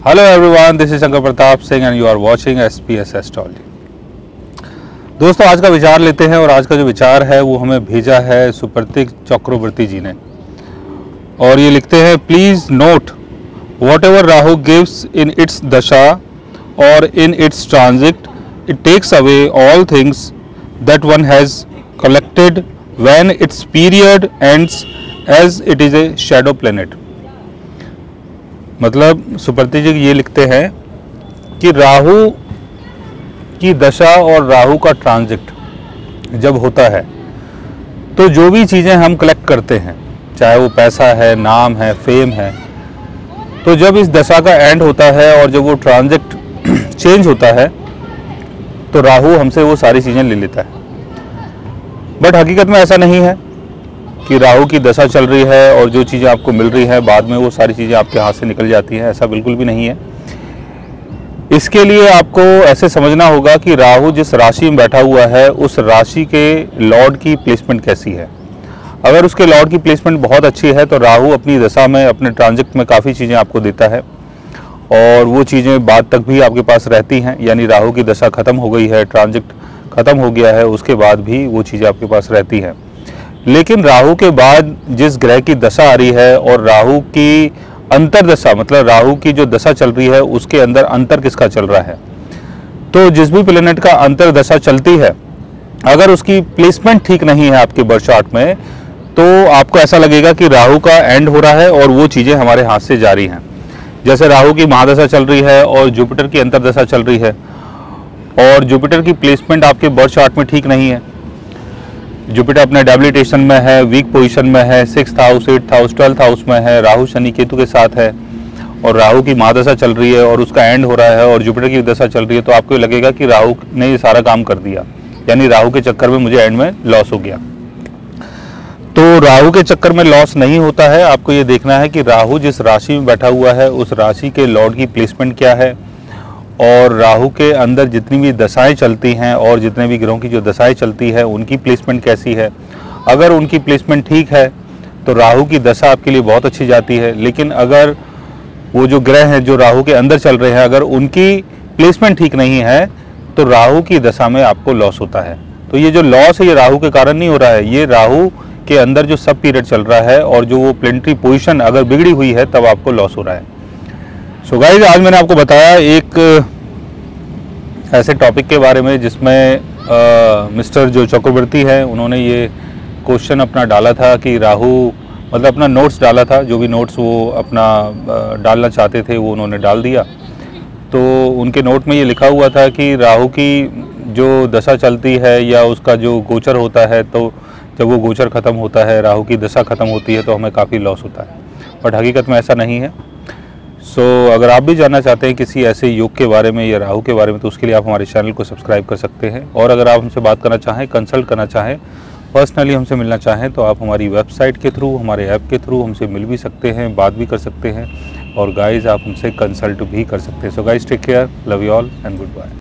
Hello everyone, this is Shankar Pratap Singh and you are watching SPS astrology. दोस्तों, आज का विचार लेते हैं और आज का जो विचार है वो हमें भेजा है सुप्रतीक चक्रवर्ती जी ने और ये लिखते हैं, please note whatever Rahu gives in its dasha और in its transit it takes away all things that one has collected when its period ends as it is a shadow planet. मतलब सुप्रतीक जी ये लिखते हैं कि राहु की दशा और राहु का ट्रांजिट जब होता है तो जो भी चीज़ें हम कलेक्ट करते हैं, चाहे वो पैसा है, नाम है, फेम है, तो जब इस दशा का एंड होता है और जब वो ट्रांजिट चेंज होता है तो राहु हमसे वो सारी चीज़ें ले लेता है। बट हकीकत में ऐसा नहीं है कि राहु की दशा चल रही है और जो चीज़ें आपको मिल रही है बाद में वो सारी चीज़ें आपके हाथ से निकल जाती हैं। ऐसा बिल्कुल भी नहीं है। इसके लिए आपको ऐसे समझना होगा कि राहु जिस राशि में बैठा हुआ है उस राशि के लॉर्ड की प्लेसमेंट कैसी है। अगर उसके लॉर्ड की प्लेसमेंट बहुत अच्छी है तो राहु अपनी दशा में, अपने ट्रांजिट में काफ़ी चीज़ें आपको देता है और वो चीज़ें बाद तक भी आपके पास रहती हैं। यानी राहु की दशा ख़त्म हो गई है, ट्रांजिट ख़त्म हो गया है, उसके बाद भी वो चीज़ें आपके पास रहती हैं। लेकिन राहु के बाद जिस ग्रह की दशा आ रही है और राहु की अंतरदशा, मतलब राहु की जो दशा चल रही है उसके अंदर अंतर किसका चल रहा है, तो जिस भी प्लेनेट का अंतरदशा चलती है अगर उसकी प्लेसमेंट ठीक नहीं है आपके बर्थ चार्ट में तो आपको ऐसा लगेगा कि राहु का एंड हो रहा है और वो चीज़ें हमारे हाथ से जा रही हैं। जैसे राहु की महादशा चल रही है और जुपिटर की अंतरदशा चल रही है और जुपिटर की प्लेसमेंट आपके बर्थ चार्ट में ठीक नहीं है। जुपिटर अपने डेबिलिटेशन में है, वीक पोजीशन में है, 6th house, 8th house, 12th house में है, राहु शनि केतु के साथ है और राहु की महादशा चल रही है और उसका एंड हो रहा है और जुपिटर की दशा चल रही है, तो आपको लगेगा कि राहु ने ये सारा काम कर दिया, यानी राहु के चक्कर में मुझे एंड में लॉस हो गया। तो राहु के चक्कर में लॉस नहीं होता है। आपको ये देखना है कि राहु जिस राशि में बैठा हुआ है उस राशि के लॉर्ड की प्लेसमेंट क्या है और राहु के अंदर जितनी भी दशाएं चलती हैं और जितने भी ग्रहों की जो दशाएं चलती है उनकी प्लेसमेंट कैसी है। अगर उनकी प्लेसमेंट ठीक है तो राहु की दशा आपके लिए बहुत अच्छी जाती है। लेकिन अगर वो जो ग्रह हैं जो राहु के अंदर चल रहे हैं अगर उनकी प्लेसमेंट ठीक नहीं है तो राहु की दशा में आपको लॉस होता है। तो ये जो लॉस है ये राहु के कारण नहीं हो रहा है, ये राहु के अंदर जो सब पीरियड चल रहा है और जो वो प्लेनेटरी पोजीशन अगर बिगड़ी हुई है तब आपको लॉस हो रहा है। सो गाइस, आज मैंने आपको बताया एक ऐसे टॉपिक के बारे में जिसमें मिस्टर जो चक्रवर्ती है उन्होंने ये क्वेश्चन अपना डाला था कि राहु, मतलब अपना नोट्स डाला था, जो भी नोट्स वो अपना डालना चाहते थे वो उन्होंने डाल दिया। तो उनके नोट में ये लिखा हुआ था कि राहु की जो दशा चलती है या उसका जो गोचर होता है तो जब वो गोचर ख़त्म होता है, राहु की दशा ख़त्म होती है तो हमें काफ़ी लॉस होता है। बट हकीकत में ऐसा नहीं है। सो अगर आप भी जानना चाहते हैं किसी ऐसे योग के बारे में या राहु के बारे में तो उसके लिए आप हमारे चैनल को सब्सक्राइब कर सकते हैं। और अगर आप हमसे बात करना चाहें, कंसल्ट करना चाहें, पर्सनली हमसे मिलना चाहें तो आप हमारी वेबसाइट के थ्रू, हमारे ऐप के थ्रू हमसे मिल भी सकते हैं, बात भी कर सकते हैं और गाइस आप हमसे कंसल्ट भी कर सकते हैं। So guys, take care, love you all and good bye.